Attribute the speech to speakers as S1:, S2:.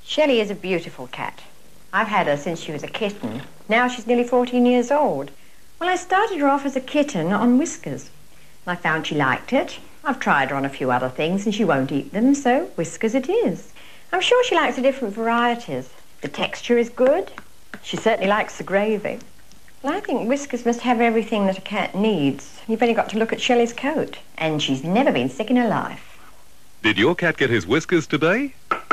S1: Shelley is a beautiful cat. I've had her since she was a kitten. Now she's nearly 14 years old. Well, I started her off as a kitten on Whiskas. I found she liked it. I've tried her on a few other things and she won't eat them, so Whiskas it is. I'm sure she likes the different varieties. The texture is good. She certainly likes the gravy. Well, I think Whiskas must have everything that a cat needs. You've only got to look at Shelley's coat. And she's never been sick in her life.
S2: Did your cat get his Whiskas today?